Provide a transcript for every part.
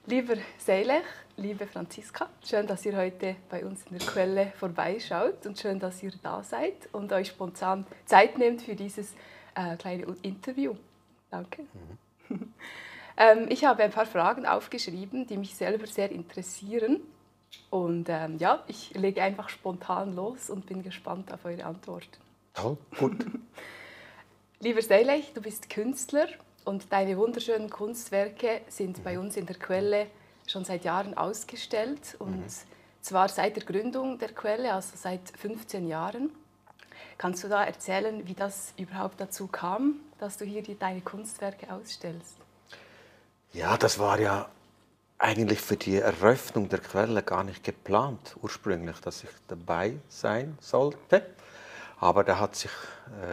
Lieber Seilech, liebe Franziska, schön, dass ihr heute bei uns in der Quelle vorbeischaut und schön, dass ihr da seid und euch spontan Zeit nehmt für dieses kleine Interview. Danke. Ich habe ein paar Fragen aufgeschrieben, die mich selber sehr interessieren. Und ja, ich lege einfach spontan los und bin gespannt auf eure Antworten. Toll, gut. Lieber Seilech, du bist Künstler und deine wunderschönen Kunstwerke sind bei uns in der Quelle schon seit Jahren ausgestellt. Und zwar seit der Gründung der Quelle, also seit 15 Jahren. Kannst du da erzählen, wie das überhaupt dazu kam, dass du hier deine Kunstwerke ausstellst? Ja, das war ja eigentlich für die Eröffnung der Quelle gar nicht geplant, ursprünglich, dass ich dabei sein sollte. Aber da hat sich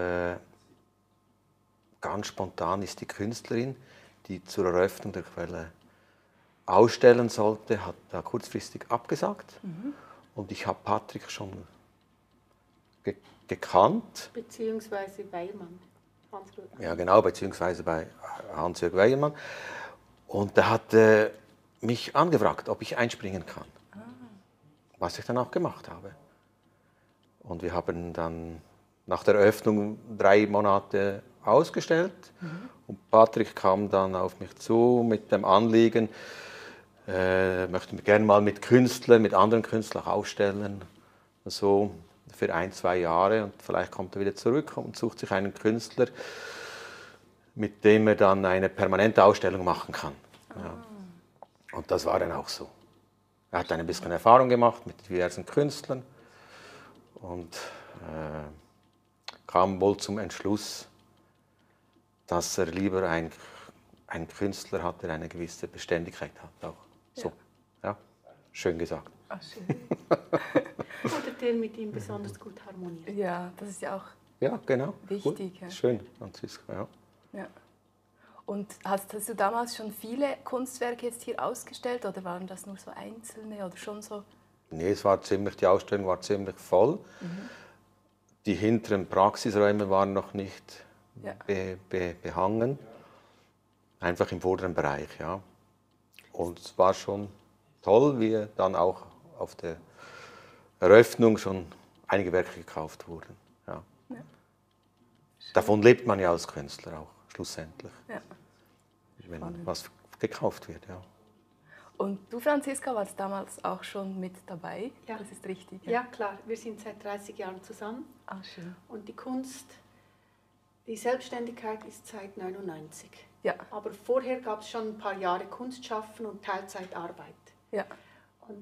ganz spontan ist die Künstlerin, die zur Eröffnung der Quelle ausstellen sollte, hat da kurzfristig abgesagt. Und ich habe Patrick schon gekannt. Beziehungsweise Weilmann. Ja, genau, beziehungsweise bei Hans-Jörg Weilmann. Und er hat mich angefragt, ob ich einspringen kann. Was ich dann auch gemacht habe. Und wir haben dann nach der Eröffnung 3 Monate ausgestellt. Und Patrick kam dann auf mich zu mit dem Anliegen, möchte gerne mal mit Künstlern, mit anderen Künstlern ausstellen. So für 1-2 Jahre. Und vielleicht kommt er wieder zurück und sucht sich einen Künstler, mit dem er dann eine permanente Ausstellung machen kann. Ja. Und das war dann auch so. Er hat ein bisschen Erfahrung gemacht mit diversen Künstlern und kam wohl zum Entschluss, dass er lieber einen Künstler hat, der eine gewisse Beständigkeit hat. Auch. So. Ja. Schön gesagt. Ach, schön. Oder der mit ihm besonders gut harmoniert. Ja, das ist ja auch ja, genau. wichtig. Ja. Schön, Franziska. Ja. Ja. Und hast du damals schon viele Kunstwerke jetzt hier ausgestellt oder waren das nur so einzelne oder schon so? Nee, die Ausstellung war ziemlich voll. Die hinteren Praxisräume waren noch nicht behangen. Einfach im vorderen Bereich, ja. Und es war schon toll, wie dann auch auf der Eröffnung schon einige Werke gekauft wurden. Ja. Ja. Davon lebt man ja als Künstler auch, schlussendlich. Ja. Wenn Spannend. was gekauft wird, ja. Und du, Franziska, warst damals auch schon mit dabei? Ja. Das ist richtig. Ja, klar. Wir sind seit 30 Jahren zusammen. Ah, schön. Und die Kunst, die Selbstständigkeit ist seit 1999. Ja. Aber vorher gab es schon ein paar Jahre Kunstschaffen und Teilzeitarbeit. Ja. Und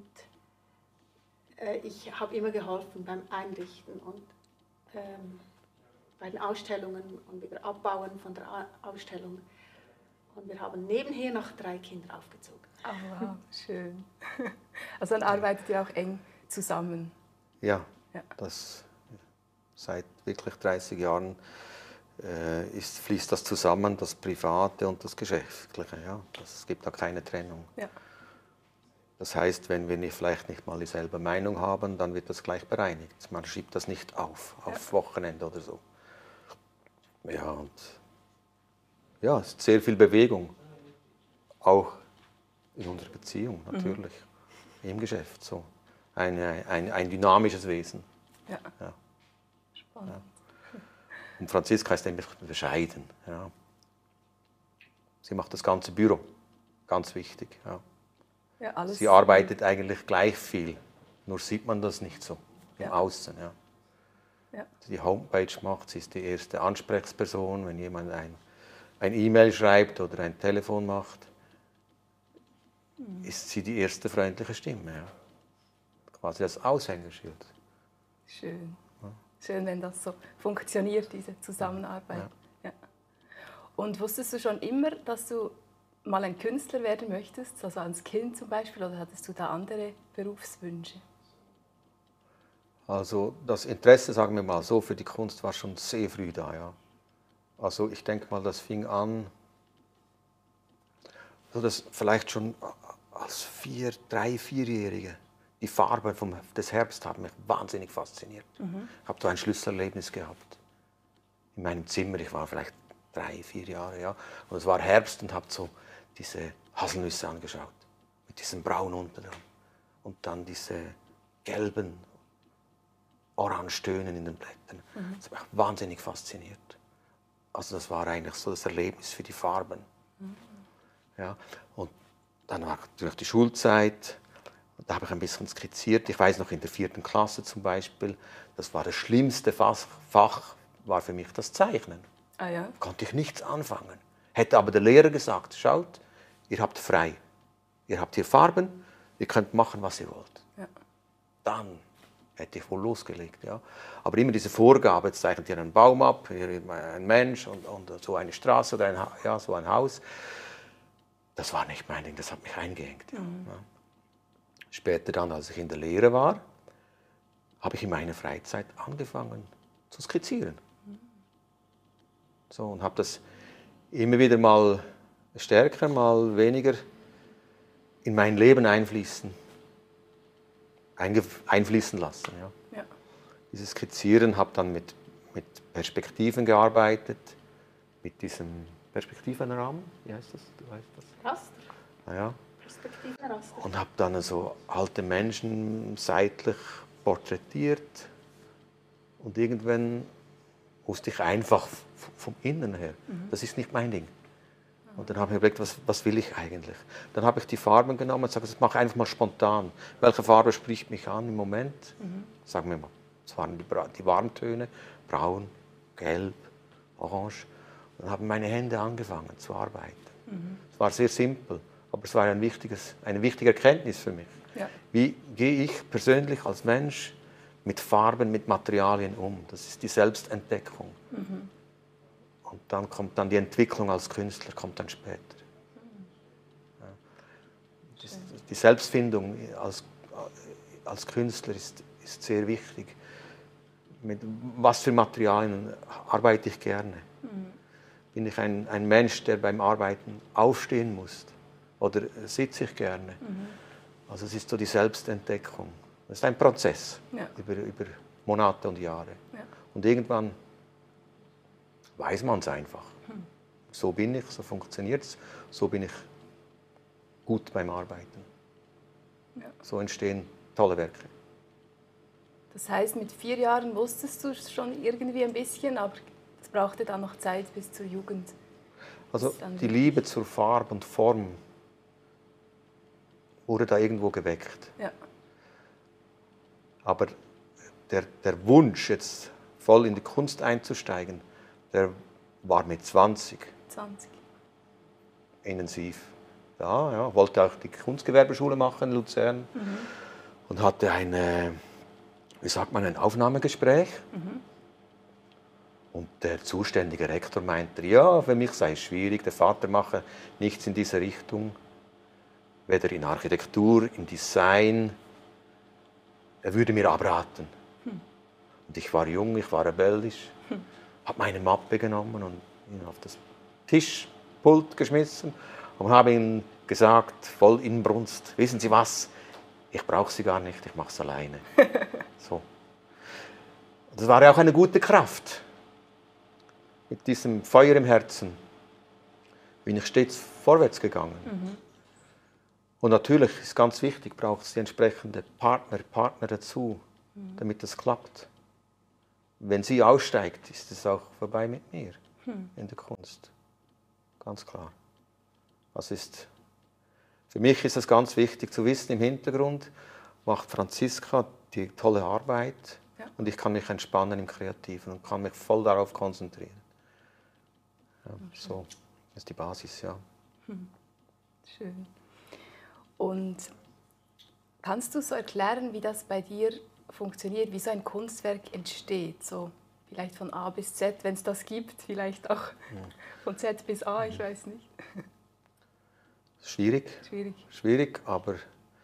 ich habe immer geholfen beim Einrichten und bei den Ausstellungen und wieder Abbauen von der Ausstellung. Und wir haben nebenher noch 3 Kinder aufgezogen. Ah, wow, schön. Also dann arbeitet ihr auch eng zusammen. Ja, Ja. das seit wirklich 30 Jahren fließt das zusammen, das Private und das Geschäftliche. Ja. Es gibt da keine Trennung. Ja. Das heißt, wenn wir vielleicht nicht mal dieselbe Meinung haben, dann wird das gleich bereinigt. Man schiebt das nicht auf Wochenende oder so. Ja, und ja, es ist sehr viel Bewegung. Auch in unserer Beziehung natürlich. Im Geschäft so. Ein dynamisches Wesen. Ja. Ja. Spannend. Ja. Und Franziska ist ein bisschen bescheiden. Ja. Sie macht das ganze Büro. Ganz wichtig. Ja. Ja, alles. Sie arbeitet eigentlich gleich viel. Nur sieht man das nicht so im Außen. Ja. Ja. Die Homepage macht, sie ist die erste Ansprechperson, wenn jemand ein E-Mail schreibt oder ein Telefon macht, ist sie die erste freundliche Stimme. Ja. Quasi das Aushängeschild. Schön. Schön, wenn das so funktioniert, diese Zusammenarbeit. Ja. Und wusstest du schon immer, dass du mal ein Künstler werden möchtest, also als Kind zum Beispiel, oder hattest du da andere Berufswünsche? Also das Interesse, sagen wir mal so, für die Kunst war schon sehr früh da. Ja. Also ich denke mal, das fing an, so dass vielleicht schon als 3-4-Jährige. Die Farbe des Herbst hat mich wahnsinnig fasziniert. Ich habe da ein Schlüsselerlebnis gehabt. In meinem Zimmer, ich war vielleicht 3-4 Jahre, ja. Und es war Herbst und habe so diese Haselnüsse angeschaut. mit diesem Braun unten dran. Und dann diese gelben Orangetönen in den Blättern. Das hat mich wahnsinnig fasziniert. Also das war eigentlich so das Erlebnis für die Farben. Ja, und dann war natürlich die Schulzeit. Und da habe ich ein bisschen skizziert. Ich weiß noch, in der 4. Klasse zum Beispiel, das war das schlimmste Fach war für mich das Zeichnen. Ah ja? Da konnte ich nichts anfangen. Hätte aber der Lehrer gesagt, schaut, ihr habt frei. Ihr habt hier Farben, ihr könnt machen, was ihr wollt. Ja. Dann hätte ich wohl losgelegt. Ja. Aber immer diese Vorgabe, jetzt zeichnet ihr einen Baum ab, hier ein Mensch und so eine Straße oder so ein Haus. Das war nicht mein Ding, das hat mich eingeengt. Ja. Ja. Später dann, als ich in der Lehre war, habe ich in meiner Freizeit angefangen zu skizzieren. So, und habe das immer wieder mal stärker, mal weniger in mein Leben einfließen lassen. Ja. Ja. Dieses Skizzieren, habe dann mit Perspektiven gearbeitet, mit diesem Perspektivenrahmen, wie heißt das? Du weißt das? Raster. Ja. Perspektivenraster. Und habe dann so alte Menschen seitlich porträtiert. Und irgendwann wusste ich einfach vom Innen her, das ist nicht mein Ding. Und dann habe ich überlegt, was will ich eigentlich? Dann habe ich die Farben genommen und gesagt, das mache ich einfach mal spontan. Welche Farbe spricht mich an im Moment? Sagen wir mal, das waren die Warmtöne, braun, gelb, orange. Und dann haben meine Hände angefangen zu arbeiten. Es war sehr simpel, aber es war eine wichtige Erkenntnis für mich. Ja. Wie gehe ich persönlich als Mensch mit Farben, mit Materialien um? Das ist die Selbstentdeckung. Und dann kommt dann die Entwicklung als Künstler, kommt dann später. Ja. Die Selbstfindung als Künstler ist sehr wichtig. Mit was für Materialien arbeite ich gerne? Bin ich ein Mensch, der beim Arbeiten aufstehen muss? Oder sitze ich gerne? Also es ist so die Selbstentdeckung. Das ist ein Prozess über Monate und Jahre. Ja. Und irgendwann weiß man es einfach. So bin ich, so funktioniert es, so bin ich gut beim Arbeiten. Ja. So entstehen tolle Werke. Das heißt, mit 4 Jahren wusstest du schon irgendwie ein bisschen, aber es brauchte dann noch Zeit bis zur Jugend. Also die Liebe zur Farbe und Form wurde da irgendwo geweckt. Ja. Aber der Wunsch, jetzt voll in die Kunst einzusteigen, der war mit 20 intensiv. Ja, wollte auch die Kunstgewerbeschule machen in Luzern und hatte ein Aufnahmegespräch. Und der zuständige Rektor meinte, ja, für mich sei es schwierig, der Vater mache nichts in diese Richtung, weder in Architektur, im Design. Er würde mir abraten. Und ich war jung, ich war rebellisch, habe meine Mappe genommen und ihn auf das Tischpult geschmissen und habe ihm gesagt, voll Inbrunst, wissen Sie was, ich brauche Sie gar nicht, ich mache es alleine. So. Das war ja auch eine gute Kraft. Mit diesem Feuer im Herzen bin ich stets vorwärts gegangen. Und natürlich ist ganz wichtig, braucht es die entsprechende Partner dazu, damit das klappt. Wenn sie aussteigt, ist es auch vorbei mit mir in der Kunst. Ganz klar. Für mich ist es ganz wichtig zu wissen, im Hintergrund macht Franziska die tolle Arbeit und ich kann mich entspannen im Kreativen und kann mich voll darauf konzentrieren. Ja, so ist die Basis, ja. Schön. Und kannst du so erklären, wie das bei dir funktioniert, wie so ein Kunstwerk entsteht? So vielleicht von A bis Z, wenn es das gibt, vielleicht auch von Z bis A, ich weiß nicht. Schwierig. Schwierig, aber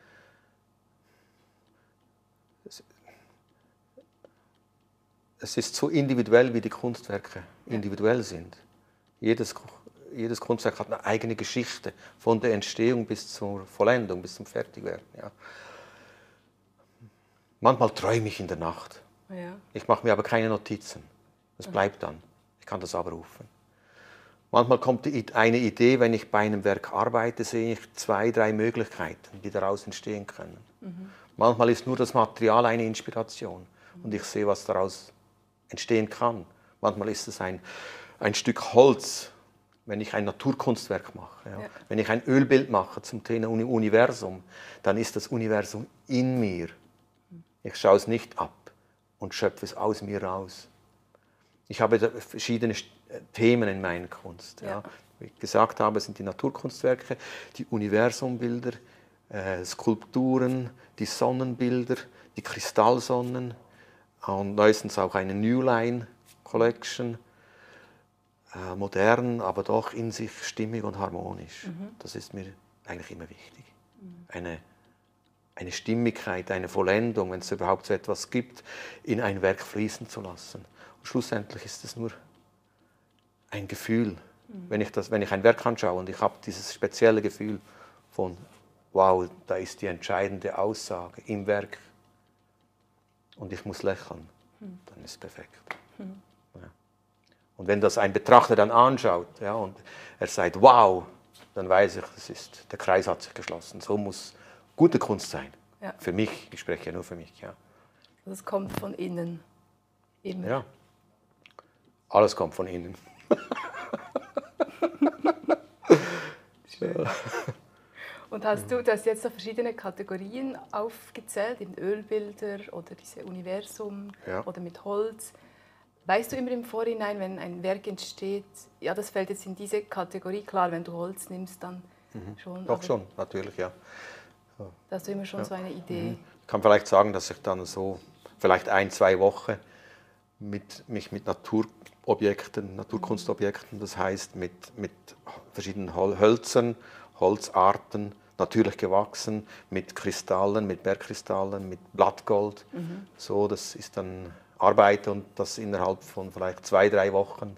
es ist so individuell, wie die Kunstwerke individuell sind. Jedes Kunstwerk hat eine eigene Geschichte, von der Entstehung bis zur Vollendung, bis zum Fertigwerden. Ja. Manchmal träume ich in der Nacht. Ja. Ich mache mir aber keine Notizen. Das bleibt dann. Ich kann das abrufen. Manchmal kommt eine Idee, wenn ich bei einem Werk arbeite, sehe ich 2, 3 Möglichkeiten, die daraus entstehen können. Manchmal ist nur das Material eine Inspiration und ich sehe, was daraus entstehen kann. Manchmal ist es ein Stück Holz, wenn ich ein Naturkunstwerk mache. Ja. Wenn ich ein Ölbild mache zum Thema Universum, dann ist das Universum in mir. Ich schaue es nicht ab und schöpfe es aus mir raus. Ich habe verschiedene Themen in meiner Kunst. Ja. Wie ich gesagt habe, sind die Naturkunstwerke, die Universumbilder, Skulpturen, die Sonnenbilder, die Kristallsonnen und neuestens auch eine New Line Collection. Modern, aber doch in sich stimmig und harmonisch. Das ist mir eigentlich immer wichtig. Eine Stimmigkeit, eine Vollendung, wenn es überhaupt so etwas gibt, in ein Werk fließen zu lassen. Und schlussendlich ist es nur ein Gefühl. Wenn ich ein Werk anschaue und ich habe dieses spezielle Gefühl von, wow, da ist die entscheidende Aussage im Werk und ich muss lächeln, dann ist es perfekt. Ja. Und wenn das ein Betrachter dann anschaut, ja, und er sagt, wow, dann weiß ich, der Kreis hat sich geschlossen. So muss gute Kunst sein. Ja. Für mich, ich spreche ja nur für mich. Ja. Das kommt von innen. Immer. Ja. Alles kommt von innen. Schön. Und du hast jetzt so verschiedene Kategorien aufgezählt, in Ölbilder oder diese Universum oder mit Holz. Weißt du immer im Vorhinein, wenn ein Werk entsteht, ja, das fällt jetzt in diese Kategorie, klar, wenn du Holz nimmst, dann schon. Doch schon, natürlich, ja. Da hast du immer schon so eine Idee. Ich kann vielleicht sagen, dass ich dann so vielleicht 1, 2 Wochen mich mit Naturobjekten, Naturkunstobjekten, das heißt mit verschiedenen Hölzern, Holzarten, natürlich gewachsen, mit Kristallen, mit Bergkristallen, mit Blattgold. So, das ist dann Arbeit und das innerhalb von vielleicht 2, 3 Wochen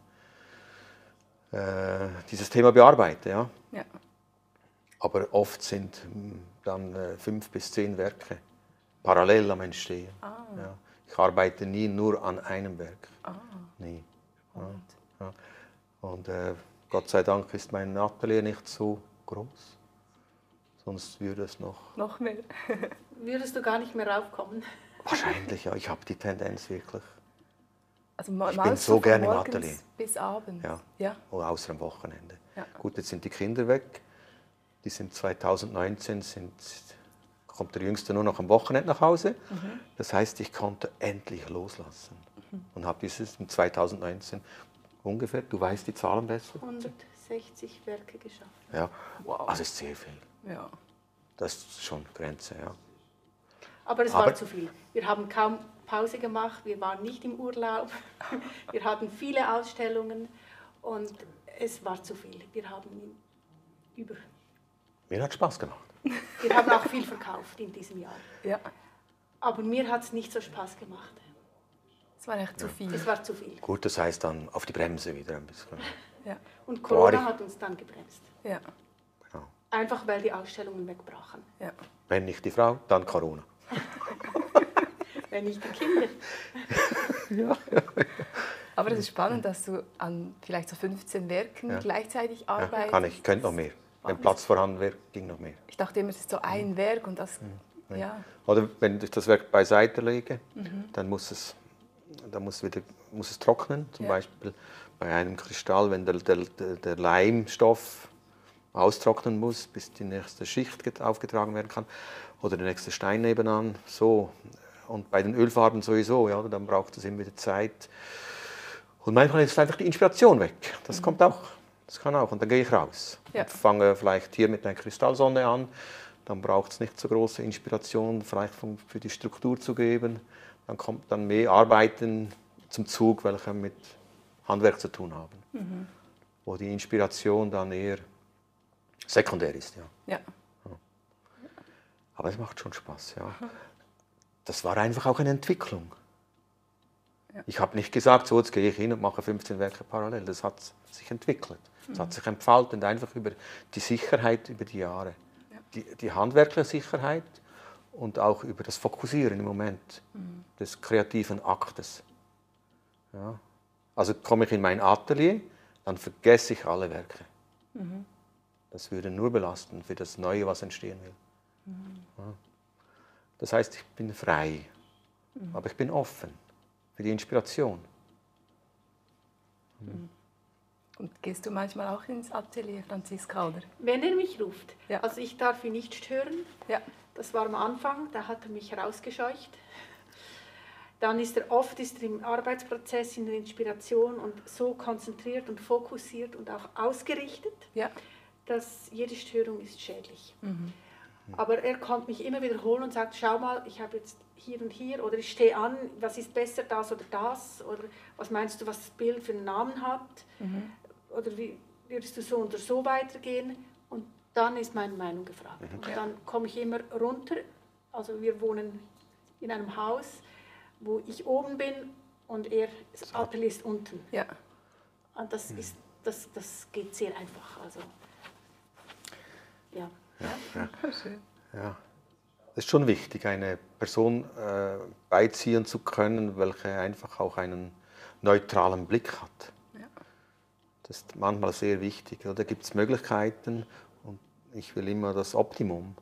dieses Thema bearbeite. Ja. Ja. Aber oft sind dann 5 bis 10 Werke parallel am Entstehen. Ja. Ich arbeite nie nur an einem Werk. Nie. Ja. Und Gott sei Dank ist mein Atelier nicht so groß. Sonst würde es noch mehr. Würdest du gar nicht mehr raufkommen? Wahrscheinlich, ja. Ich habe die Tendenz wirklich. Also ich bin so gerne im morgens Atelier. Bis abends? Ja. Oder außer am Wochenende. Ja. Gut, jetzt sind die Kinder weg. Die sind 2019, kommt der Jüngste nur noch am Wochenende nach Hause. Das heißt, ich konnte endlich loslassen. Und habe dieses in 2019 ungefähr, du weißt die Zahlen besser? 160 Werke geschaffen. Ja, wow. Also ist sehr viel. Ja. Das ist schon Grenze, ja. Aber es war zu viel. Wir haben kaum Pause gemacht, wir waren nicht im Urlaub, wir hatten viele Ausstellungen und es war zu viel. Wir haben Mir hat Spaß gemacht. Wir haben auch viel verkauft in diesem Jahr. Ja. Aber mir hat es nicht so Spaß gemacht. Es war echt zu viel. Es war zu viel. Gut, das heißt dann auf die Bremse wieder ein bisschen. Ja. Und Corona hat uns dann gebremst. Ja. Genau. Einfach weil die Ausstellungen wegbrachen. Ja. Wenn nicht die Frau, dann Corona. Wenn nicht die Kinder. Ja. Aber es ist spannend, dass du an vielleicht so 15 Werken gleichzeitig arbeitest. Kann ich, könnte noch mehr. Wenn Platz vorhanden wäre, ging noch mehr. Ich dachte immer, es ist so ein Werk und das, ja. Oder wenn ich das Werk beiseite lege, dann muss es trocknen. Zum Beispiel bei einem Kristall, wenn der Leimstoff austrocknen muss, bis die nächste Schicht aufgetragen werden kann. Oder der nächste Stein nebenan. So. Und bei den Ölfarben sowieso, ja, dann braucht es immer wieder Zeit. Und manchmal ist einfach die Inspiration weg. Das kommt auch. Das kann auch. Und dann gehe ich raus. Und fange vielleicht hier mit einer Kristallsonne an. Dann braucht es nicht so große Inspiration, vielleicht für die Struktur zu geben. Dann kommt dann mehr Arbeiten zum Zug, welche mit Handwerk zu tun haben. Wo die Inspiration dann eher sekundär ist. Ja. Aber es macht schon Spaß. Ja. Das war einfach auch eine Entwicklung. Ich habe nicht gesagt, so jetzt gehe ich hin und mache 15 Werke parallel. Das hat sich entwickelt. Das hat sich entfaltet, einfach über die Sicherheit über die Jahre. Die handwerkliche Sicherheit und auch über das Fokussieren im Moment des kreativen Aktes. Ja. Also komme ich in mein Atelier, dann vergesse ich alle Werke. Das würde nur belasten für das Neue, was entstehen will. Ja. Das heißt, ich bin frei, aber ich bin offen für die Inspiration. Und gehst du manchmal auch ins Atelier, Franziska, oder? Wenn er mich ruft. Ja. Also ich darf ihn nicht stören. Ja. Das war am Anfang, da hat er mich rausgescheucht. Dann ist er oft im Arbeitsprozess, in der Inspiration und so konzentriert und fokussiert und auch ausgerichtet, Ja. dass jede Störung ist schädlich. Aber er kommt mich immer wieder holen und sagt, schau mal, ich habe jetzt hier und hier, oder ich stehe an, was ist besser, das oder das, oder was meinst du, was das Bild für einen Namen hat, oder wie würdest du so oder so weitergehen, und dann ist meine Meinung gefragt. Und dann komme ich immer runter, also wir wohnen in einem Haus, wo ich oben bin und das Atelier ist unten. Ja. Und das geht sehr einfach, also ja. Schön. Ja. Es ist schon wichtig, eine Person beiziehen zu können, welche einfach auch einen neutralen Blick hat. Ja. Das ist manchmal sehr wichtig. Da gibt es Möglichkeiten und ich will immer das Optimum.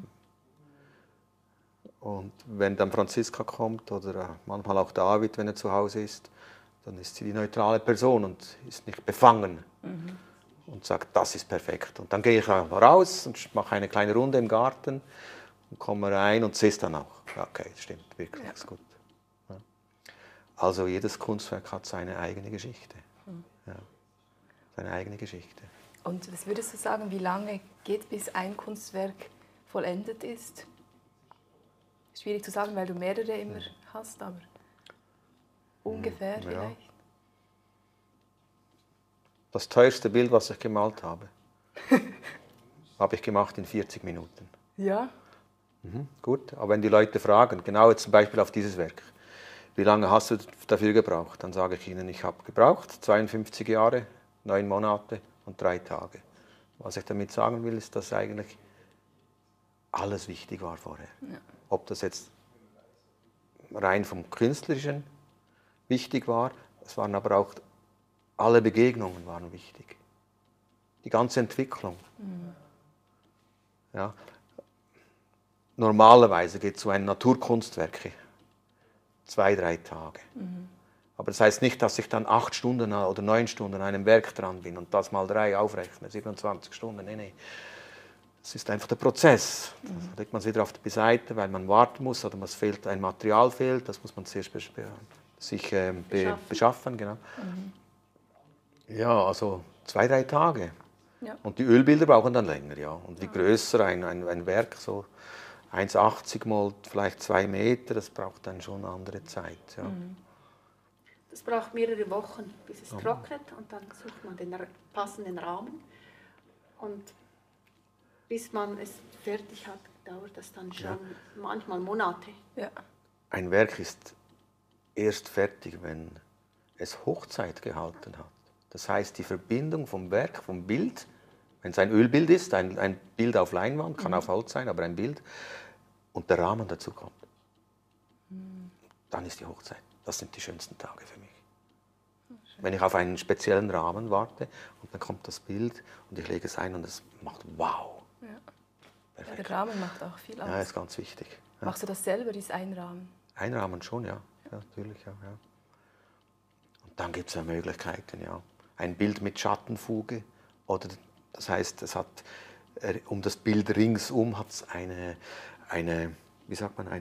Und wenn dann Franziska kommt oder manchmal auch David, wenn er zu Hause ist, dann ist sie die neutrale Person und ist nicht befangen. Und sagt, das ist perfekt. Und dann gehe ich raus und mache eine kleine Runde im Garten und komme rein und sehe es dann auch. Okay, das stimmt, wirklich, ist gut. Ja. Also jedes Kunstwerk hat seine eigene Geschichte. Ja. Seine eigene Geschichte. Und was würdest du sagen, wie lange geht, bis ein Kunstwerk vollendet ist? Schwierig zu sagen, weil du mehrere immer hast, aber ungefähr vielleicht. Das teuerste Bild, was ich gemalt habe, habe ich gemacht in 40 Minuten. Ja. Gut, aber wenn die Leute fragen, genau jetzt zum Beispiel auf dieses Werk, wie lange hast du dafür gebraucht? Dann sage ich ihnen, ich habe gebraucht 52 Jahre, 9 Monate und 3 Tage. Was ich damit sagen will, ist, dass eigentlich alles wichtig war vorher. Ja. Ob das jetzt rein vom Künstlerischen wichtig war, es waren aber auch alle Begegnungen waren wichtig. Die ganze Entwicklung. Ja. Normalerweise geht so ein Naturkunstwerk 2-3 Tage. Aber das heißt nicht, dass ich dann 8 Stunden oder 9 Stunden an einem Werk dran bin und das mal 3 aufrechne, 27 Stunden. Nee. Das ist einfach der Prozess. Da legt man es wieder auf die Seite, weil man warten muss oder ein Material fehlt, das muss man zuerst sich beschaffen. Genau. Ja, also 2-3 Tage. Ja. Und die Ölbilder brauchen dann länger, ja. Und wie größer ein Werk, so 1,80 mal vielleicht 2 Meter, das braucht dann schon eine andere Zeit. Ja. Das braucht mehrere Wochen, bis es trocknet, und dann sucht man den passenden Rahmen. Und bis man es fertig hat, dauert das dann schon manchmal Monate. Ja. Ein Werk ist erst fertig, wenn es Hochzeit gehalten hat. Das heißt, die Verbindung vom Werk, vom Bild, wenn es ein Ölbild ist, ein Bild auf Leinwand, kann auf Holz sein, aber ein Bild, und der Rahmen dazu kommt, dann ist die Hochzeit. Das sind die schönsten Tage für mich. Wenn ich auf einen speziellen Rahmen warte und dann kommt das Bild und ich lege es ein und es macht wow. Ja. Der Rahmen macht auch viel aus. Ja, ist ganz wichtig. Ja. Machst du das selber, dieses Einrahmen? Einrahmen schon, ja. Natürlich, ja. Und dann gibt es ja Möglichkeiten, ja. Ein Bild mit Schattenfuge, oder das heißt, es hat um das Bild ringsum hat es wie sagt man,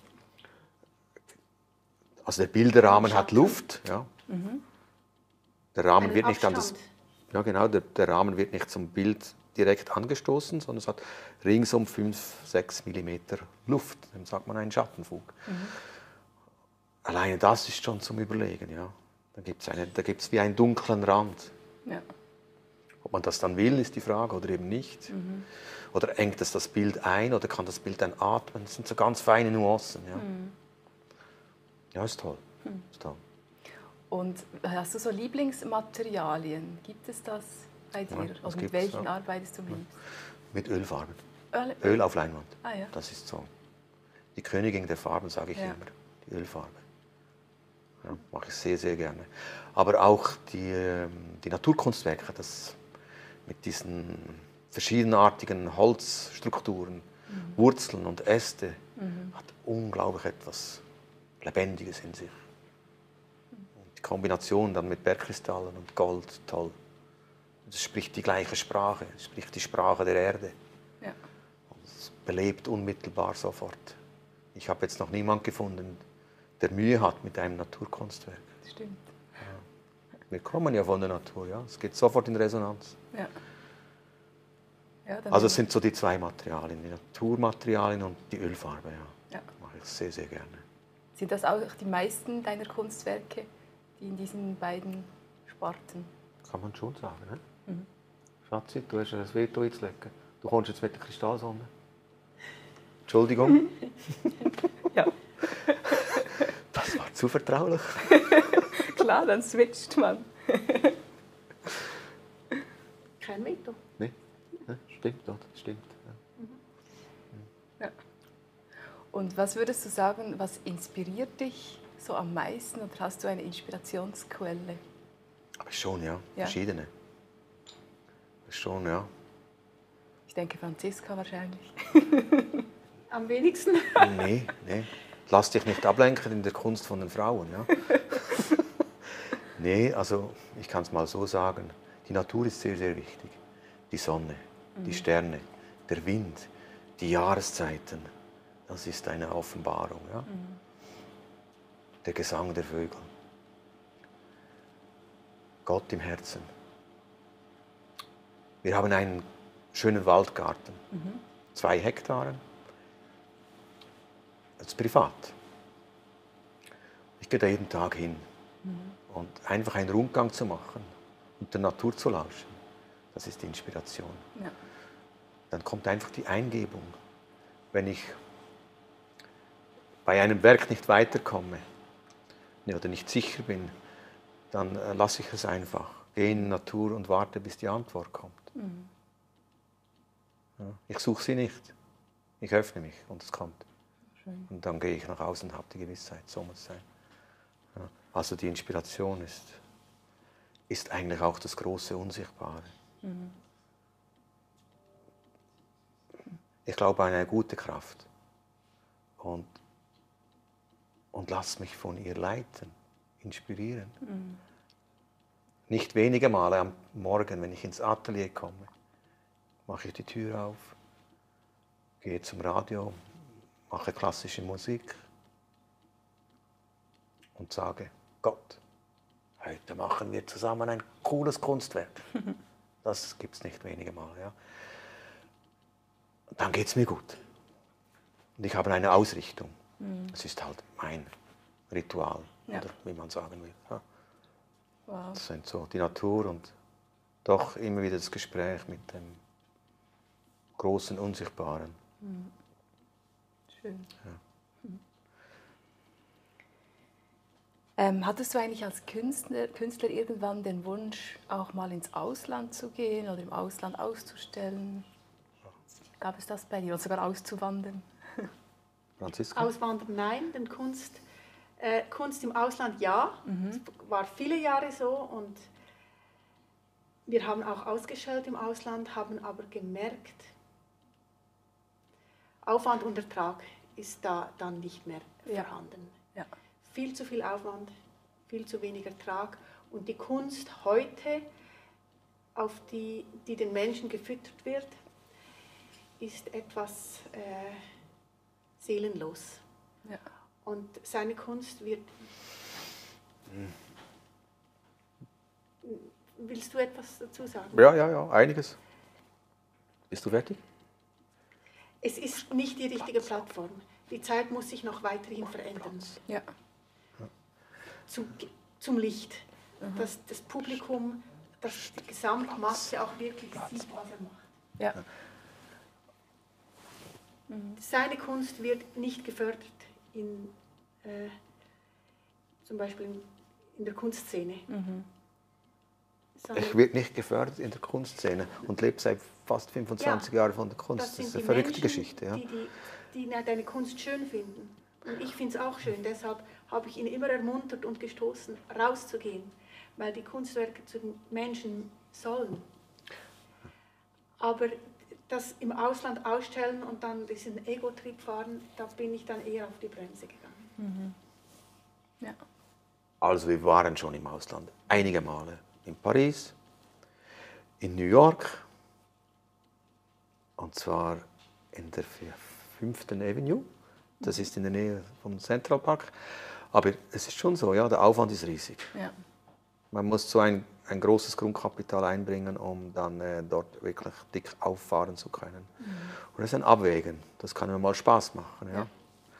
also der Bilderrahmen hat Luft, ja. Der Rahmen wird nicht an das, ja genau, der Rahmen wird nicht zum Bild direkt angestoßen, sondern es hat ringsum 5-6 mm Luft, dann sagt man einen Schattenfug. Alleine das ist schon zum Überlegen, ja. Da gibt's wie einen dunklen Rand. Ja. Ob man das dann will, ist die Frage, oder eben nicht. Oder engt es das Bild ein, oder kann das Bild dann atmen? Das sind so ganz feine Nuancen. Ja, ja, ist toll. Ist toll. Und hast du so Lieblingsmaterialien? Gibt es das bei dir? Ja, oder mit welchen arbeitest du am liebsten? Mit Ölfarben. Öl auf Leinwand. Ah, ja. Das ist so. Die Königin der Farben, sage ich immer. Die Ölfarbe. Ja, mache ich sehr, sehr gerne. Aber auch die Naturkunstwerke, das mit diesen verschiedenartigen Holzstrukturen, Wurzeln und Äste, hat unglaublich etwas Lebendiges in sich. Und die Kombination dann mit Bergkristallen und Gold, toll. Es spricht die gleiche Sprache, es spricht die Sprache der Erde. Ja. Es belebt unmittelbar sofort. Ich habe jetzt noch niemanden gefunden, der Mühe hat mit einem Naturkunstwerk. Stimmt. Wir kommen ja von der Natur, ja. Es geht sofort in Resonanz. Ja. Ja, dann Also es sind so die zwei Materialien, die Naturmaterialien und die Ölfarbe. Ja. Ja. Mache ich sehr, sehr gerne. Sind das auch die meisten deiner Kunstwerke, die in diesen beiden Sparten? Kann man schon sagen, ne? Schatzi, du hast ein Veto einzulegen. Du kommst jetzt mit der Kristallsonne. Entschuldigung. Ja. Das war zu vertraulich. Klar, dann switcht man. Kein Veto. Nee, ne? Stimmt, oder? Stimmt. Ja. Ja. Und was würdest du sagen, was inspiriert dich so am meisten oder hast du eine Inspirationsquelle? Aber schon, ja. Ja. Verschiedene. Schon, ja. Ich denke Franziska wahrscheinlich. Am wenigsten. Nee. Lass dich nicht ablenken in der Kunst von den Frauen, ja. Nee, also ich kann es mal so sagen. Die Natur ist sehr, sehr wichtig. Die Sonne, die Sterne, der Wind, die Jahreszeiten. Das ist eine Offenbarung, ja. Der Gesang der Vögel. Gott im Herzen. Wir haben einen schönen Waldgarten. 2 Hektare. Das ist privat. Ich gehe da jeden Tag hin. Und einfach einen Rundgang zu machen und der Natur zu lauschen, das ist die Inspiration. Ja. Dann kommt einfach die Eingebung. Wenn ich bei einem Werk nicht weiterkomme oder nicht sicher bin, dann lasse ich es einfach. Gehe in die Natur und warte, bis die Antwort kommt. Ja, ich suche sie nicht. Ich öffne mich und es kommt. Schön. Und dann gehe ich nach außen und habe die Gewissheit, so muss es sein. Ja, also die Inspiration ist eigentlich auch das große Unsichtbare. Ich glaube an eine gute Kraft und lass mich von ihr leiten, inspirieren. Nicht wenige Male am Morgen, wenn ich ins Atelier komme, mache ich die Tür auf, gehe zum Radio, mache klassische Musik und sage, Gott, heute machen wir zusammen ein cooles Kunstwerk. Das gibt es nicht wenige Mal. Ja. Dann geht es mir gut. Und ich habe eine Ausrichtung. Es ist halt mein Ritual, Ja. oder wie man sagen will. Ja. Wow. Das sind so die Natur und doch immer wieder das Gespräch mit dem großen Unsichtbaren. Schön. Hattest du eigentlich als Künstler irgendwann den Wunsch, auch mal ins Ausland zu gehen oder im Ausland auszustellen? Gab es das bei dir oder sogar auszuwandern? Franziska? Auswandern nein, denn Kunst im Ausland ja. Das war viele Jahre so und wir haben auch ausgestellt im Ausland, haben aber gemerkt, Aufwand und Ertrag ist da dann nicht mehr Ja. vorhanden. Ja. Viel zu viel Aufwand, viel zu wenig Ertrag und die Kunst heute, auf die den Menschen gefüttert wird, ist etwas seelenlos. Ja. Und seine Kunst wird... Willst du etwas dazu sagen? Ja, einiges. Bist du fertig? Es ist nicht die richtige Plattform. Die Zeit muss sich noch weiterhin verändern. Ja. Zum Licht. Dass das Publikum, dass die Gesamtmasse auch wirklich sieht, was er macht. Ja. Seine Kunst wird nicht gefördert zum Beispiel in der Kunstszene. Sondern Ich werde nicht gefördert in der Kunstszene und lebe seit fast 25 Jahren von der Kunst. Das ist eine die verrückte Menschen, Geschichte. Ja. die deine Kunst schön finden Und ich finde es auch schön, deshalb habe ich ihn immer ermuntert und gestoßen, rauszugehen, weil die Kunstwerke zu den Menschen sollen. Aber das im Ausland ausstellen und dann diesen Ego-Trip fahren, da bin ich dann eher auf die Bremse gegangen. Ja. Also wir waren schon im Ausland, einige Male. In Paris, in New York, und zwar in der 5. Avenue. Das ist in der Nähe vom Central Park. Aber es ist schon so, ja, der Aufwand ist riesig. Ja. Man muss so ein großes Grundkapital einbringen, um dann dort wirklich dick auffahren zu können. Und das ist ein Abwägen. Das kann mir mal Spaß machen. Ja.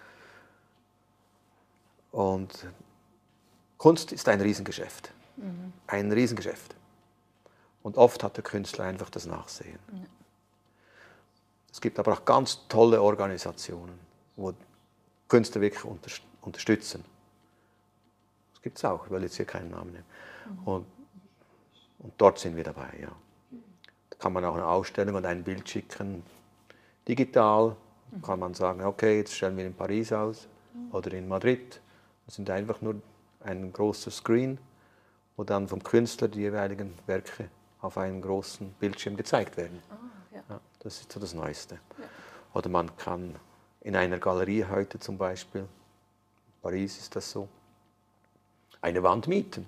Und Kunst ist ein Riesengeschäft. Ein Riesengeschäft. Und oft hat der Künstler einfach das Nachsehen. Ja. Es gibt aber auch ganz tolle Organisationen, wo Künstler wirklich unterstützen. Das gibt es auch, ich will jetzt hier keinen Namen nennen. Und dort sind wir dabei. Ja. Da kann man auch eine Ausstellung und ein Bild schicken, digital. Kann man sagen, okay, jetzt stellen wir in Paris aus oder in Madrid. Das sind einfach nur ein großer Screen, wo dann vom Künstler die jeweiligen Werke auf einem großen Bildschirm gezeigt werden. Ja, das ist so das Neueste. Ja. Oder man kann in einer Galerie heute zum Beispiel, in Paris ist das so, eine Wand mieten.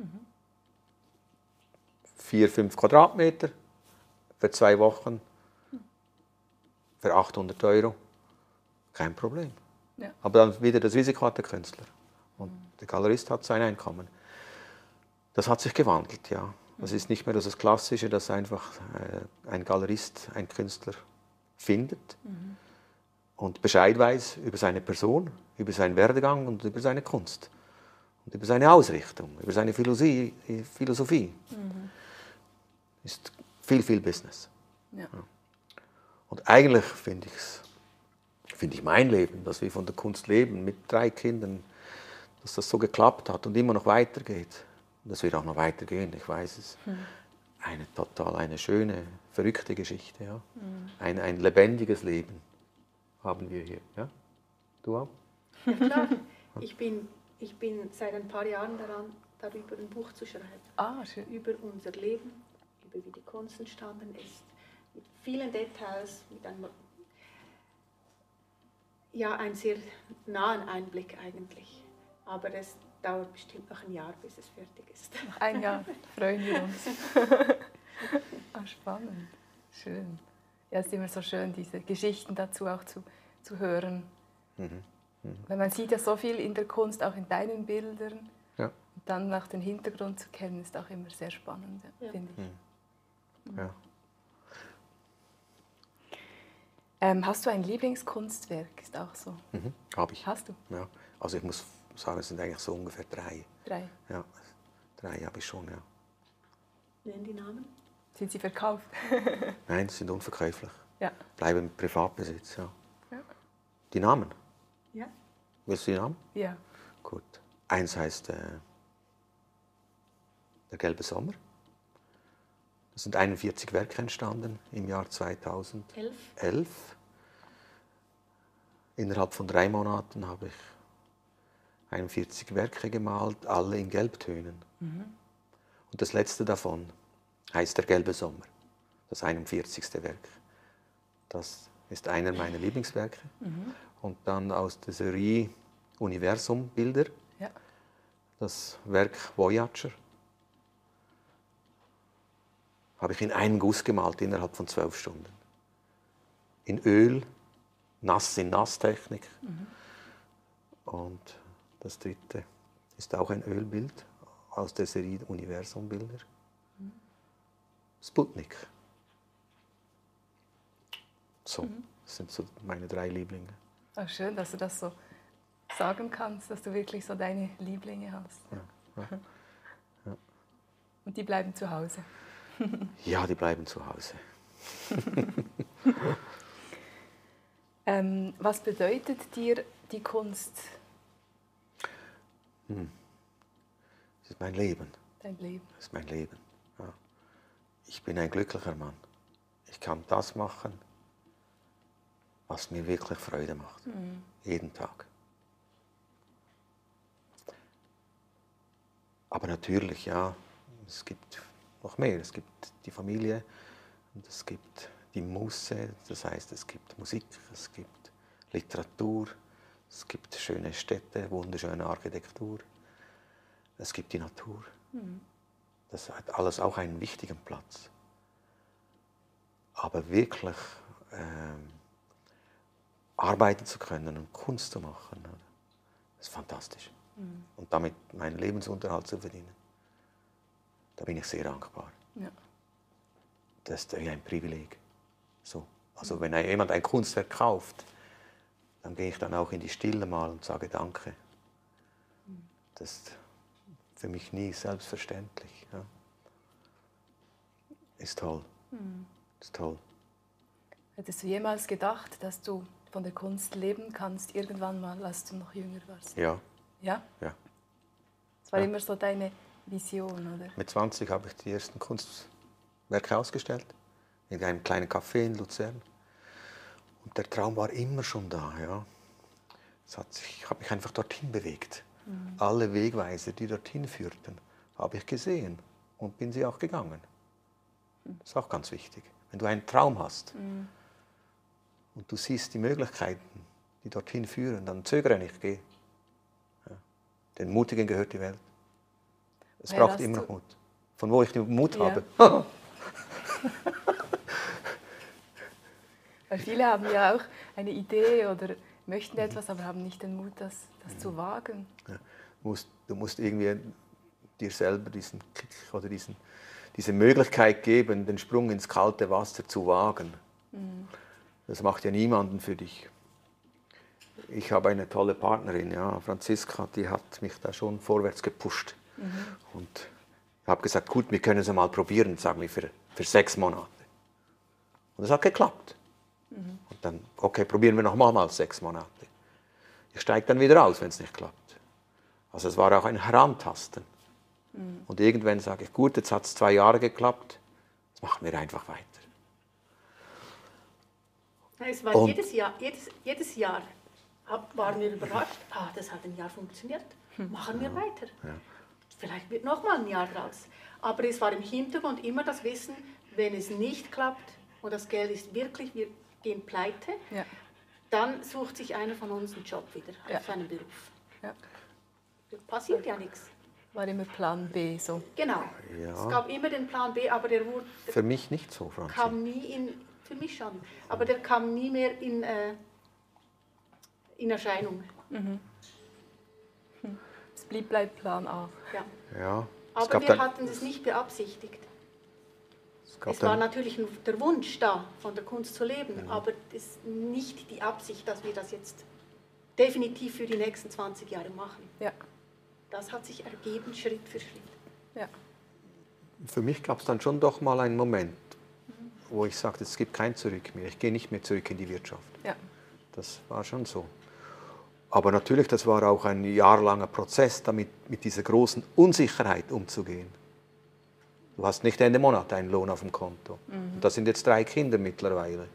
4, 5 Quadratmeter für 2 Wochen, für 800 €, kein Problem. Ja. Aber dann wieder das Risiko hat der Künstler. Und der Galerist hat sein Einkommen. Das hat sich gewandelt, ja. Das ist nicht mehr das Klassische, dass einfach ein Galerist, ein Künstler findet und Bescheid weiß über seine Person, über seinen Werdegang und über seine Kunst. Und über seine Ausrichtung, über seine Philosophie. Ist viel, viel Business. Ja. Und eigentlich finde ich mein Leben, dass wir von der Kunst leben, mit 3 Kindern, dass das so geklappt hat und immer noch weitergeht. Und das wird auch noch weitergehen, ich weiß es. Eine schöne, verrückte Geschichte. Ja. Ein lebendiges Leben haben wir hier. Ja? Du auch? Ja, klar. Ich bin seit ein paar Jahren darüber ein Buch zu schreiben. Ah, schön. Über unser Leben, über wie die Kunst entstanden ist, mit vielen Details, mit einem sehr nahen Einblick eigentlich. Aber es dauert bestimmt noch ein Jahr, bis es fertig ist. Noch ein Jahr, freuen wir uns. Spannend, schön. Ja, es ist immer so schön, diese Geschichten dazu auch zu hören. Weil man sieht ja so viel in der Kunst, auch in deinen Bildern. Ja. Und dann nach dem Hintergrund zu kennen, ist auch immer sehr spannend, finde ich. Ja. Hast du ein Lieblingskunstwerk? Ist auch so. Habe ich. Hast du? Ja. Also ich muss sagen, es sind eigentlich so ungefähr 3. 3? Ja, 3 habe ich schon, ja. Nennen die Namen? Sind sie verkauft? Nein, sie sind unverkäuflich. Ja. Bleiben im Privatbesitz, ja. Die Namen? Ja. Willst du die Namen? Ja. Gut. Eins heißt Der gelbe Sommer. Das sind 41 Werke entstanden im Jahr 2011. Innerhalb von 3 Monaten habe ich 41 Werke gemalt, alle in Gelbtönen. Und das letzte davon heißt Der gelbe Sommer, das 41. Werk. Das ist einer meiner Lieblingswerke. Und dann aus der Serie Universum-Bilder, das Werk Voyager, habe ich in einem Guss gemalt, innerhalb von 12 Stunden. In Öl, nass in Nasstechnik. Und das dritte ist auch ein Ölbild aus der Serie Universum-Bilder. Sputnik. So, das sind so meine 3 Lieblinge. Oh, schön, dass du das so sagen kannst, dass du wirklich so deine Lieblinge hast. Ja. Und die bleiben zu Hause. Ja, die bleiben zu Hause. Was bedeutet dir die Kunst? Das ist mein Leben. Dein Leben. Das ist mein Leben. Ja. Ich bin ein glücklicher Mann. Ich kann das machen, was mir wirklich Freude macht. Jeden Tag. Aber natürlich, ja, es gibt noch mehr. Es gibt die Familie und es gibt die Muße, das heißt, es gibt Musik, es gibt Literatur, es gibt schöne Städte, wunderschöne Architektur, es gibt die Natur. Das hat alles auch einen wichtigen Platz. Aber wirklich arbeiten zu können und Kunst zu machen, das ist fantastisch. Und damit meinen Lebensunterhalt zu verdienen, da bin ich sehr dankbar. Ja. Das ist ein Privileg. So. Also wenn jemand ein Kunstwerk kauft, dann gehe ich dann auch in die Stille mal und sage Danke. Das ist für mich nie selbstverständlich. Ja. Ist toll. Ist toll. Hättest du jemals gedacht, dass du von der Kunst leben kannst, irgendwann mal, als du noch jünger warst? Ja. Ja? Ja. Das war Ja. immer so deine Vision, oder? Mit 20 habe ich die ersten Kunstwerke ausgestellt, in einem kleinen Café in Luzern. Und der Traum war immer schon da. Ja. Ich habe mich einfach dorthin bewegt. Alle Wegweiser, die dorthin führten, habe ich gesehen und bin sie auch gegangen. Das ist auch ganz wichtig. Wenn du einen Traum hast und du siehst die Möglichkeiten, die dorthin führen, dann zögere nicht, geh. Ja. Den Mutigen gehört die Welt. Es Woher braucht hast immer du- noch Mut. Von wo ich den Mut Ja. habe. Weil viele haben ja auch eine Idee oder möchten etwas, aber haben nicht den Mut, das zu wagen. Ja. Du musst irgendwie dir selber diesen Kick oder diese Möglichkeit geben, den Sprung ins kalte Wasser zu wagen. Das macht ja niemanden für dich. Ich habe eine tolle Partnerin, ja, Franziska, die hat mich da schon vorwärts gepusht. Und ich habe gesagt, gut, wir können es mal probieren, sagen wir, für 6 Monate. Und das hat geklappt. Und dann, okay, probieren wir nochmal 6 Monate. Ich steige dann wieder aus, wenn es nicht klappt. Also es war auch ein Herantasten. Und irgendwann sage ich, gut, jetzt hat es 2 Jahre geklappt, jetzt machen wir einfach weiter. Es war Und- jedes Jahr waren wir überrascht, das hat ein Jahr funktioniert, machen wir weiter. Ja. Vielleicht wird noch mal ein Jahr draus. Aber es war im Hintergrund immer das Wissen, wenn es nicht klappt und das Geld ist wirklich, wir gehen pleite, Ja. dann sucht sich einer von uns einen Job wieder, Ja. seinen Beruf. Ja. Passiert ja nichts. War immer Plan B so. Genau. Ja. Es gab immer den Plan B, aber der Für mich nicht so, Franzi. kam nie für mich schon, aber der kam nie mehr in Erscheinung. Es bleibt Plan A. Ja. Ja, Aber wir hatten es nicht beabsichtigt. Es war natürlich der Wunsch da, von der Kunst zu leben, aber es ist nicht die Absicht, dass wir das jetzt definitiv für die nächsten 20 Jahre machen. Ja. Das hat sich ergeben, Schritt für Schritt. Ja. Für mich gab es dann schon doch mal einen Moment, wo ich sagte, es gibt kein Zurück mehr. Ich gehe nicht mehr zurück in die Wirtschaft. Ja. Das war schon so. Aber natürlich, das war auch ein jahrelanger Prozess, damit mit dieser großen Unsicherheit umzugehen. Du hast nicht Ende Monat einen Lohn auf dem Konto. Und das sind jetzt 3 Kinder mittlerweile.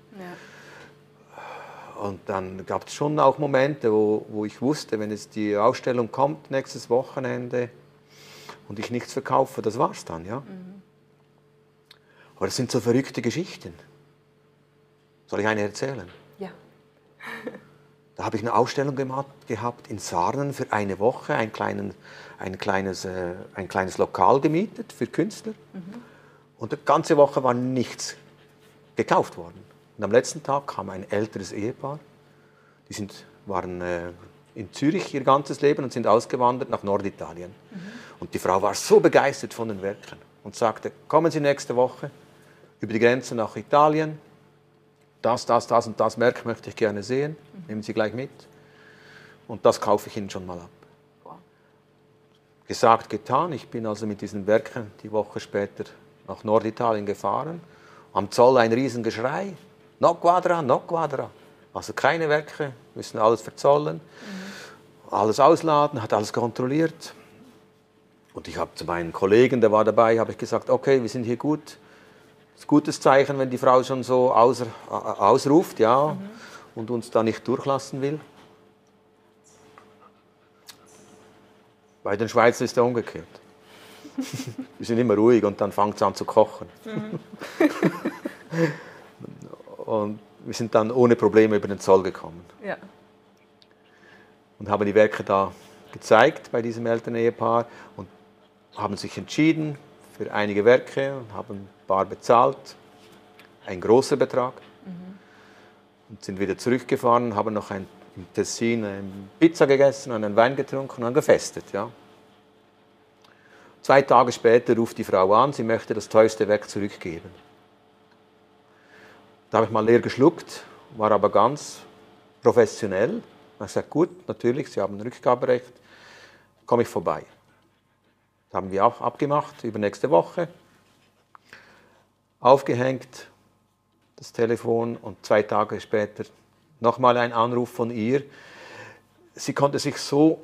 Ja. Und dann gab es schon auch Momente, wo ich wusste, wenn jetzt die Ausstellung kommt, nächstes Wochenende, und ich nichts verkaufe, das war's dann, ja. Aber das sind so verrückte Geschichten. Soll ich eine erzählen? Ja. Da habe ich eine Ausstellung gehabt in Sarnen für eine Woche, ein kleines Lokal gemietet für Künstler. Und die ganze Woche war nichts gekauft worden. Und am letzten Tag kam ein älteres Ehepaar. Die waren in Zürich ihr ganzes Leben und sind ausgewandert nach Norditalien. Und die Frau war so begeistert von den Werken und sagte, kommen Sie nächste Woche über die Grenze nach Italien. Das und das Werk möchte ich gerne sehen. Nehmen Sie gleich mit. Und das kaufe ich Ihnen schon mal ab. Wow. Gesagt, getan. Ich bin also mit diesen Werken die Woche später nach Norditalien gefahren. Am Zoll ein Riesengeschrei. No quadra, no quadra. Also keine Werke, müssen alles verzollen. Alles ausladen, hat alles kontrolliert. Und ich habe zu meinen Kollegen, der war dabei, habe ich gesagt, okay, wir sind hier gut. Das ist ein gutes Zeichen, wenn die Frau schon so ausruft, ja, und uns da nicht durchlassen will. Bei den Schweizern ist er umgekehrt. Wir sind immer ruhig und dann fängt es an zu kochen. Und wir sind dann ohne Probleme über den Zoll gekommen. Ja. Und haben die Werke da gezeigt bei diesem Elternehepaar und haben sich entschieden für einige Werke und haben ein paar bezahlt, ein großer Betrag. Und sind wieder zurückgefahren, haben noch im Tessin eine Pizza gegessen und einen Wein getrunken und dann gefestet. Ja. 2 Tage später ruft die Frau an, sie möchte das teuerste Werk zurückgeben. Da habe ich mal leer geschluckt, war aber ganz professionell. Ich habe gesagt, gut, natürlich, Sie haben ein Rückgaberecht, komme ich vorbei. Das haben wir auch abgemacht, übernächste Woche. Aufgehängt, das Telefon, und 2 Tage später nochmal ein Anruf von ihr. Sie konnte sich so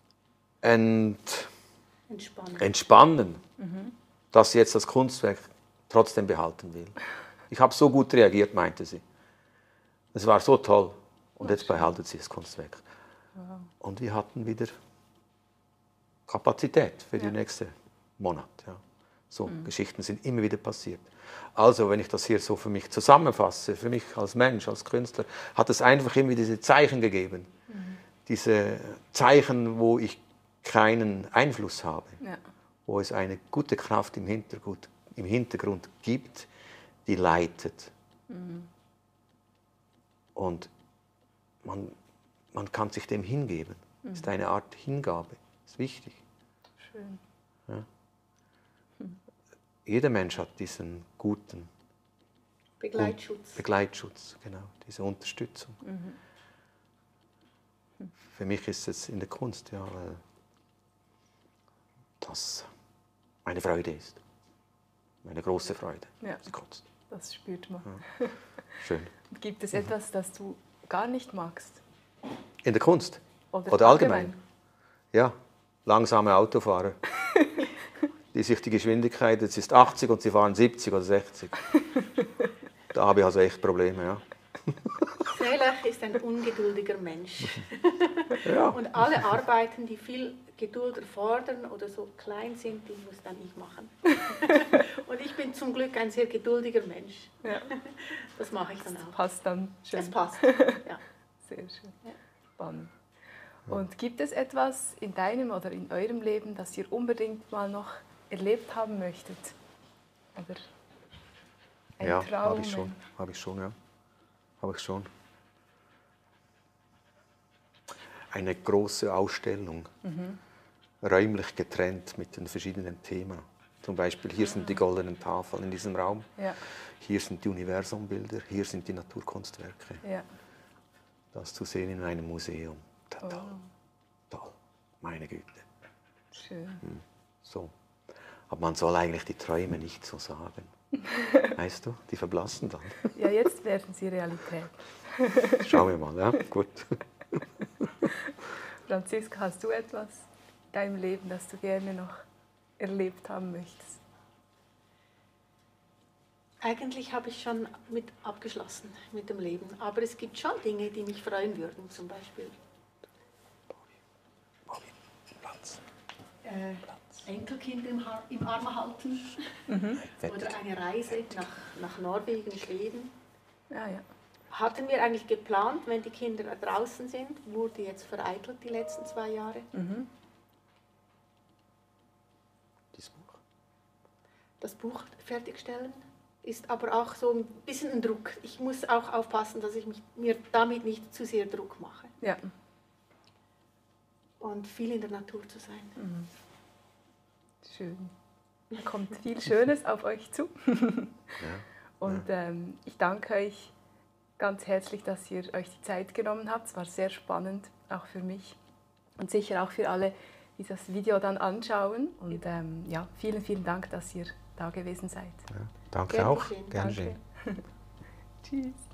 entspannen, dass sie jetzt das Kunstwerk trotzdem behalten will. Ich habe so gut reagiert, meinte sie. Es war so toll. Und jetzt behalten sie das Kunstwerk. Wow. Und wir hatten wieder Kapazität für den nächsten Monat. Ja. So Geschichten sind immer wieder passiert. Also, wenn ich das hier so für mich zusammenfasse, für mich als Mensch, als Künstler, hat es einfach immer diese Zeichen gegeben. Diese Zeichen, wo ich keinen Einfluss habe. Ja. Wo es eine gute Kraft im Hintergrund gibt, die leitet. Und man kann sich dem hingeben. Das ist eine Art Hingabe. Das ist wichtig. Schön. Ja. Jeder Mensch hat diesen guten Begleitschutz, genau, diese Unterstützung. Für mich ist es in der Kunst, ja, weil das meine Freude ist. Meine große Freude, die Kunst. Das spürt man. Ja. Schön. Gibt es etwas, das du gar nicht magst? In der Kunst? Oder allgemein? Ja, langsame Autofahrer. Die sich die Geschwindigkeit, jetzt ist 80 und sie fahren 70 oder 60. Da habe ich also echt Probleme, ja. Selech ist ein ungeduldiger Mensch. Ja. Und alle Arbeiten, die viel Geduld erfordern oder so klein sind, die muss dann ich machen. Und ich bin zum Glück ein sehr geduldiger Mensch. Ja. Das mache ich dann auch. Passt dann schön. Es passt, ja. Sehr schön. Ja. Spannend. Und gibt es etwas in deinem oder in eurem Leben, das ihr unbedingt mal noch erlebt haben möchtet? Oder ein ja, Traum? Habe ich schon. Eine große Ausstellung, räumlich getrennt mit den verschiedenen Themen. Zum Beispiel hier sind die goldenen Tafeln in diesem Raum, hier sind die Universumbilder, hier sind die Naturkunstwerke. Ja. Das zu sehen in einem Museum. Toll, meine Güte. Schön. So. Aber man soll eigentlich die Träume nicht so sagen. Weißt du, die verblassen dann. Ja, jetzt werden sie Realität. Schauen wir mal, ja? Gut. Franziska, hast du etwas in deinem Leben, das du gerne noch erlebt haben möchtest? Eigentlich habe ich schon mit abgeschlossen mit dem Leben, aber es gibt schon Dinge, die mich freuen würden, zum Beispiel Enkelkind im Arm halten oder eine Reise nach Norwegen, Schweden. Ja. Hatten wir eigentlich geplant, wenn die Kinder draußen sind, wurde jetzt vereitelt die letzten 2 Jahre. Das Buch fertigstellen ist aber auch so ein bisschen ein Druck. Ich muss auch aufpassen, dass ich mir damit nicht zu sehr Druck mache. Ja. Und viel in der Natur zu sein. Schön. Da kommt viel Schönes auf euch zu. Und ich danke euch ganz herzlich, dass ihr euch die Zeit genommen habt. Es war sehr spannend, auch für mich und sicher auch für alle, die das Video dann anschauen. Und vielen, vielen Dank, dass ihr da gewesen seid. Ja, danke auch. Gerne. Tschüss.